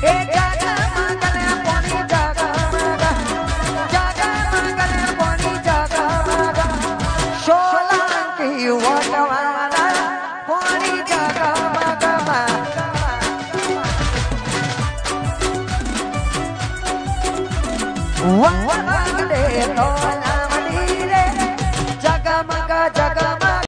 ए जागा मगले पानी जागा मगा जागा मगले पानी जागा मगा सोलंकी वटवाला पानी जागा मगा वटवाले तो लामडी रे जागा मगा